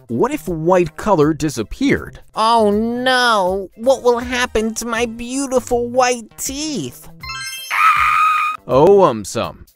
What if white color disappeared? Oh no, what will happen to my beautiful white teeth? Oh, some.